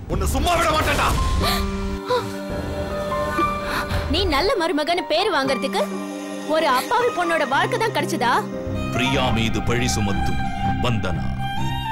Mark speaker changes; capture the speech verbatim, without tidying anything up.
Speaker 1: உன்னை சும்மா விட மாட்டேன்டா.
Speaker 2: நீ நல்ல மருமகன்னு பேர் வாங்குறதுக்கு ஒரு அப்பாவி பொண்ணோட வாழ்க்கை தான் கிடைச்சதா?
Speaker 1: பிரியா மீது பழி சுமத்தும் வந்தனா